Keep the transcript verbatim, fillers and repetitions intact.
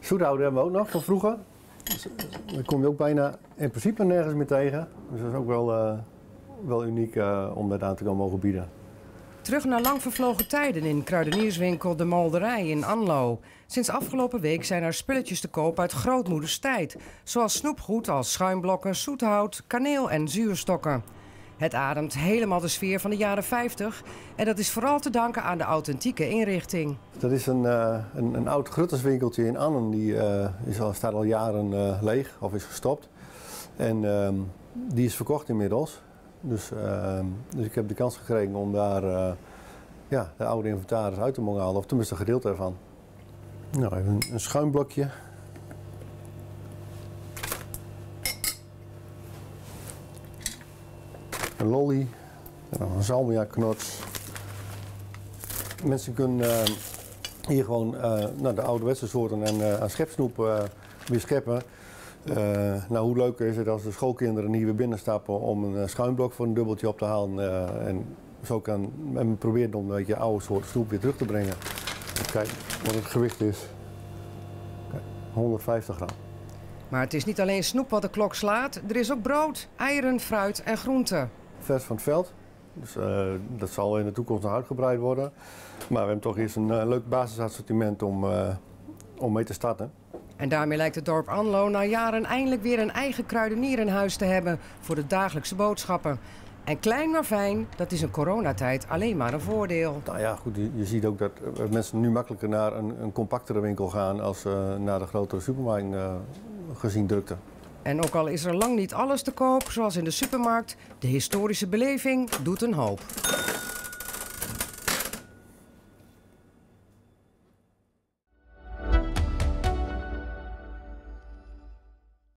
Zoethouden hebben we ook nog van vroeger. Dus, daar kom je ook bijna in principe nergens meer tegen. Dus dat is ook wel, uh, wel uniek uh, om dat aan te gaan mogen bieden. Terug naar lang vervlogen tijden in kruidenierswinkel De Malderij in Anlo. Sinds afgelopen week zijn er spulletjes te koop uit grootmoeders tijd. Zoals snoepgoed als schuimblokken, zoethout, kaneel en zuurstokken. Het ademt helemaal de sfeer van de jaren vijftig. En dat is vooral te danken aan de authentieke inrichting. Dat is een, uh, een, een oud grutterswinkeltje in Annen. Die uh, is al, staat al jaren uh, leeg of is gestopt. En uh, die is verkocht inmiddels. Dus, uh, dus ik heb de kans gekregen om daar uh, ja, de oude inventaris uit te mogen halen. Of tenminste een gedeelte ervan. Nou, even een, een schuimblokje. Een lolly. En dan een salmiakknots. Mensen kunnen uh, hier gewoon uh, nou, de ouderwetse soorten en uh, aan schepsnoep uh, weer scheppen. Uh, nou, hoe leuk is het als de schoolkinderen hier weer binnenstappen om een uh, schuimblok voor een dubbeltje op te halen. Uh, en zo kan men proberen om een beetje oude soort snoep weer terug te brengen. Kijk wat het gewicht is. Kijk, honderdvijftig gram. Maar het is niet alleen snoep wat de klok slaat. Er is ook brood, eieren, fruit en groenten. Vers van het veld. Dus uh, dat zal in de toekomst nog uitgebreid worden. Maar we hebben toch eens een uh, leuk basisassortiment om, uh, om mee te starten. En daarmee lijkt het dorp Anlo na jaren eindelijk weer een eigen kruidenier in huis te hebben voor de dagelijkse boodschappen. En klein maar fijn, dat is in coronatijd alleen maar een voordeel. Nou ja, goed, je, je ziet ook dat mensen nu makkelijker naar een, een compactere winkel gaan als uh, naar de grotere supermarkt uh, gezien drukte. En ook al is er lang niet alles te koop, zoals in de supermarkt, de historische beleving doet een hoop.